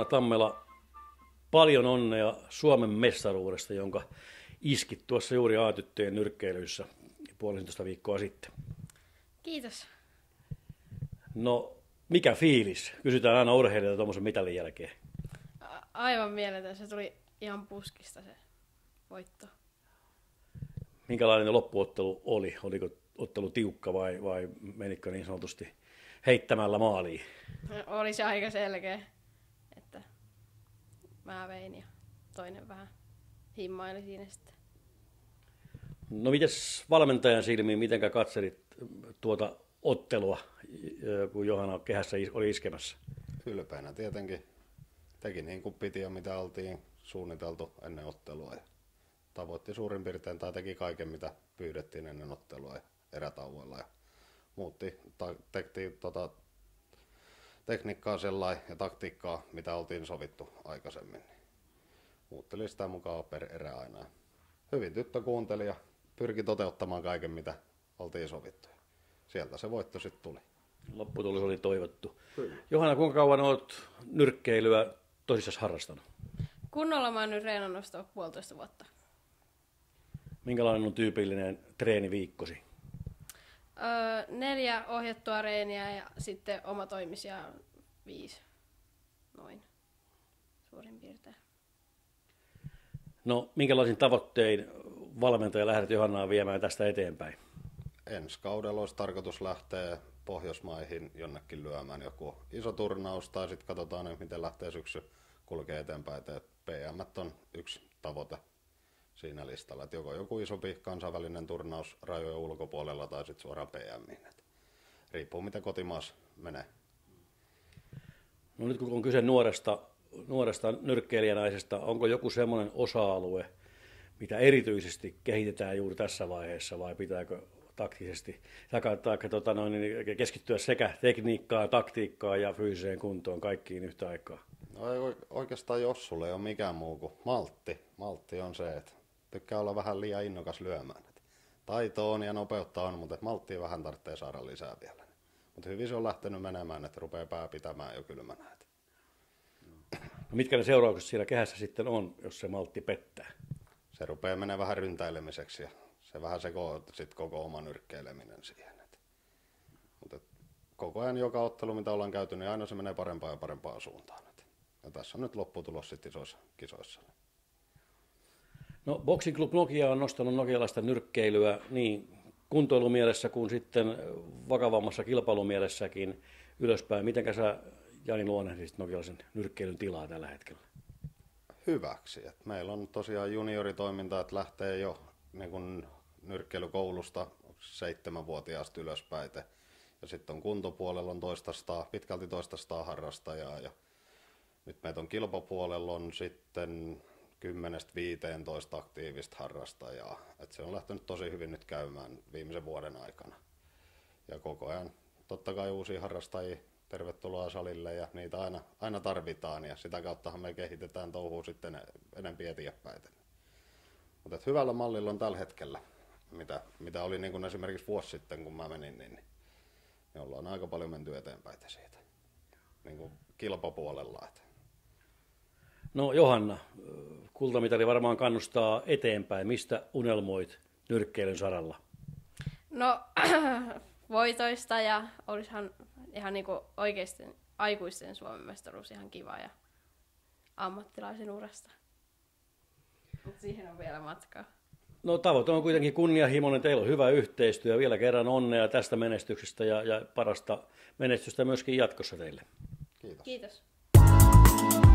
Johanna Tammela, paljon onnea Suomen mestaruudesta, jonka iskit tuossa juuri A-tyttöjen nyrkkeilyissä 1,5 viikkoa sitten. Kiitos. No, mikä fiilis? Kysytään aina urheilijoita tuommoisen mitalin jälkeen. Aivan mieletön. Se tuli ihan puskista se voitto. Minkälainen loppuottelu oli? Oliko ottelu tiukka vai menikö niin sanotusti heittämällä maaliin? Oli se aika selkeä, että mä vein ja toinen vähän himmaili siinä sitten. No mites valmentajan silmiin, mitenkä katselit tuota ottelua, kun Johanna kehässä oli iskemässä? Ylpeänä tietenkin. Teki niin kuin piti ja mitä oltiin suunniteltu ennen ottelua. Ja tavoitti suurin piirtein tai teki kaiken, mitä pyydettiin ennen ottelua ja erätauoilla. Ja muutti tekniikkaa sellainen ja taktiikkaa, mitä oltiin sovittu aikaisemmin. Muutteli sitä mukaan per erä aina. Hyvin tyttö kuunteli ja pyrki toteuttamaan kaiken, mitä oltiin sovittu. Sieltä se voitto sitten tuli. Lopputulos oli toivottu. Kyllä. Johanna, kuinka kauan olet nyrkkeilyä tosissaan harrastanut? Kunnolla mä oon nyt reenannut 1,5 vuotta. Minkälainen on tyypillinen treeniviikkosi? 4 ohjattua reeniä ja sitten omatoimisia 5. Noin. Suurin piirtein. No, minkälaisin tavoittein valmentaja lähdet Johannaa viemään tästä eteenpäin? Ensi kaudella olisi tarkoitus lähteä Pohjoismaihin jonnekin lyömään joku iso turnaus, tai sitten katsotaan, miten lähtee syksy kulkee eteenpäin. PM on yksi tavoite siinä listalla, että joko joku isompi kansainvälinen turnaus rajojen ulkopuolella tai sitten suoraan PM:iin. Riippuu mitä kotimaassa menee. No nyt kun on kyse nuoresta nyrkkeilijänaisesta, onko joku semmoinen osa-alue, mitä erityisesti kehitetään juuri tässä vaiheessa, vai pitääkö taktisesti keskittyä sekä tekniikkaan, taktiikkaan ja fyysiseen kuntoon kaikkiin yhtä aikaa? No ei oikeastaan jos sulle ei ole mikään muu kuin maltti. Maltti on se, että tykkää olla vähän liian innokas lyömään. Taito on ja nopeutta on, mutta malttia vähän tarvitsee saada lisää vielä. Mutta hyvin se on lähtenyt menemään, että rupeaa pää pitämään jo kylmänä. No mitkä ne seuraukset siellä kehässä sitten on, jos se maltti pettää? Se rupeaa menemään vähän ryntäilemiseksi ja se vähän sekoo sit koko oma nyrkkeileminen siihen. Mutta koko ajan joka ottelu, mitä ollaan käyty, niin aina se menee parempaan ja parempaan suuntaan. Ja tässä on nyt lopputulos sitten isoissa kisoissa. No, Boxing Club Nokia on nostanut nokialaista nyrkkeilyä niin kuntoilumielessä kuin sitten vakavammassa kilpailumielessäkin ylöspäin. Mitenkä sä, Jani, luonnehdisit nokialaisen nyrkkeilyn tilaa tällä hetkellä? Hyväksi. Et meillä on tosiaan junioritoiminta, että lähtee jo niin kun nyrkkeilykoulusta 7-vuotiaasta ylöspäin. Ja sitten on kuntopuolella on pitkälti 200 harrastajaa. Ja nyt meitä on kilpapuolella on sitten 10-15 aktiivista harrastajaa. Et se on lähtenyt tosi hyvin nyt käymään viimeisen vuoden aikana. Ja koko ajan totta kai uusia harrastajia, tervetuloa salille ja niitä aina tarvitaan ja sitä kauttahan me kehitetään touhua sitten enempi eteenpäin. Mutta hyvällä mallilla on tällä hetkellä, mitä oli niin kuin esimerkiksi vuosi sitten kun mä menin, niin ollaan aika paljon menty eteenpäin siitä niin kuin kilpapuolella. No Johanna, kultamitali varmaan kannustaa eteenpäin. Mistä unelmoit nyrkkeilyn saralla? No voitoista ja olisihan ihan niin kuin oikeasti aikuisten Suomen mestaruus ihan kiva ja ammattilaisen urasta. Mutta siihen on vielä matkaa. No tavoite on kuitenkin kunnianhimoinen. Teillä on hyvä yhteistyö. Vielä kerran onnea tästä menestyksestä ja parasta menestystä myöskin jatkossa teille. Kiitos. Kiitos.